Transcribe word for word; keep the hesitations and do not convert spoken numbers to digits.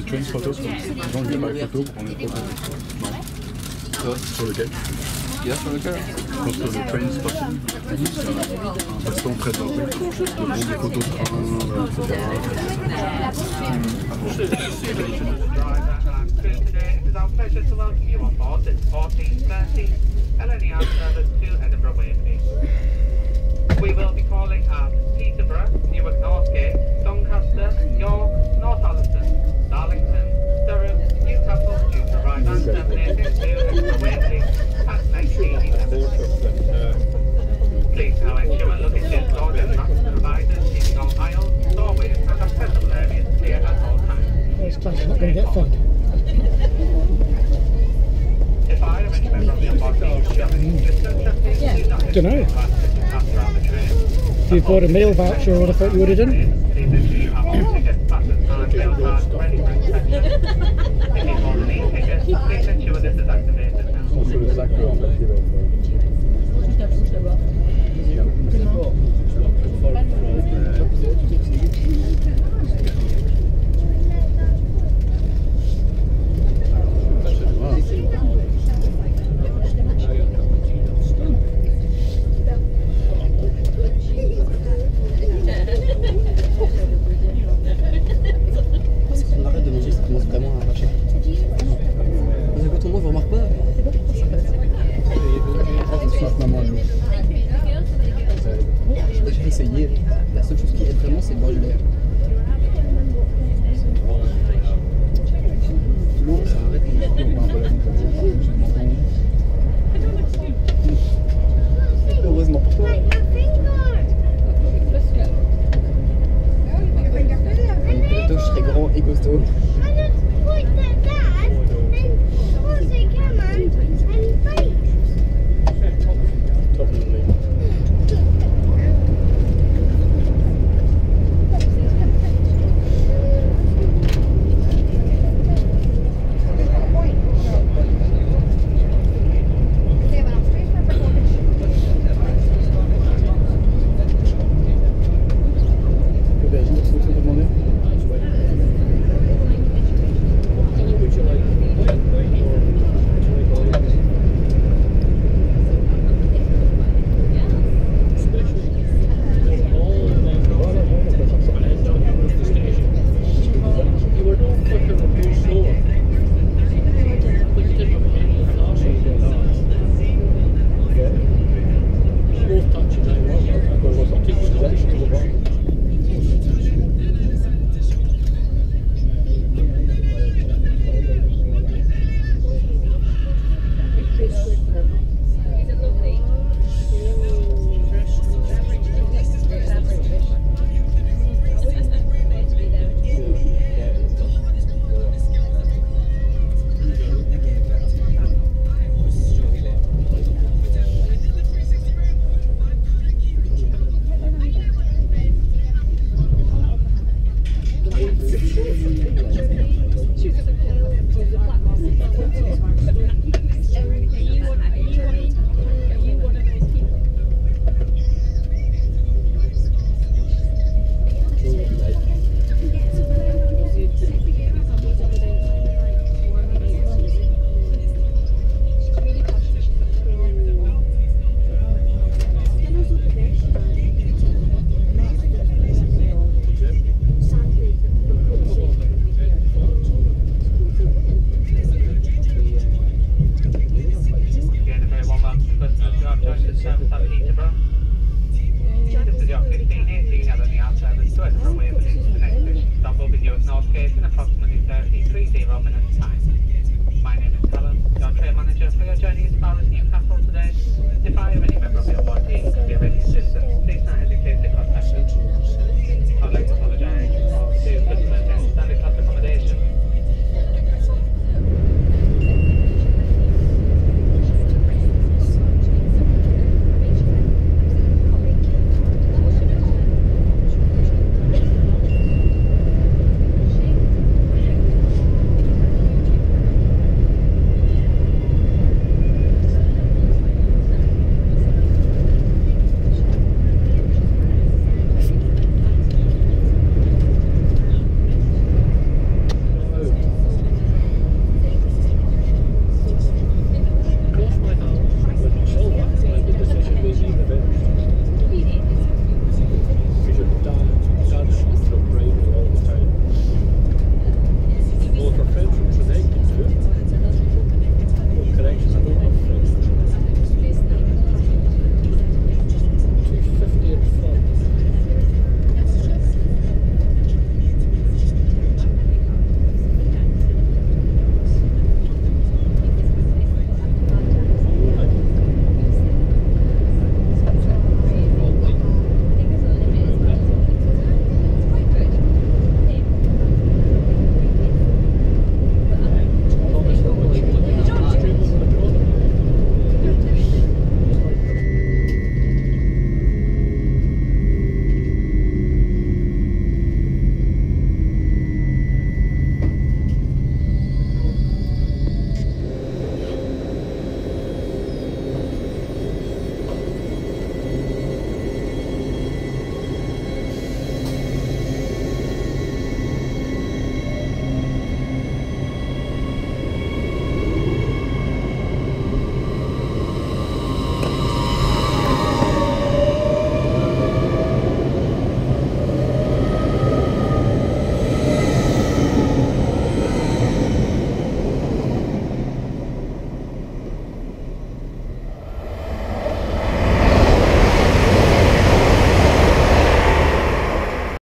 Tu fais une photo sur les gens, ils n'ont pas les photos, on les photos. Non. Sur lequel? Il y a sur lequel? Je pense que le train spotting, c'est un restaurant très doré. Le monde des photos de train, et cetera. It is our pleasure to welcome you on board this fourteen thirty L N E R service to Edinburgh Waverley. We will be calling at Peterborough, Newark Northgate, Doncaster, York, Northallerton, Darlington, Durham, Newcastle due to arrive and terminating to Edinburgh Waverley at nineteen eleven. Please now ensure luggage is stored in maps providers, keeping all aisles, doorways and accessible areas clear at all times. This class is not going to get fun. If I am any member of the onboard team shopping distance, please do not I don't know. pass around the train. If you bought a meal voucher, I would have thought you would have done. Please ensure you have all tickets, passes and meal cards ready for inspection. If you hold any tickets, please ensure this is activated now. On se le sac en papier. On arrête de manger, ça commence vraiment à marcher. Parce que quand on mange, on remarque pas. J'ai essayé. La seule chose qui aide vraiment, c'est boire de l'air. L'eau, ça arrête de heureusement pour toi. Je serais grand et costaud. Again, a very warm welcome to Christmas. You have joined the service at Heathrow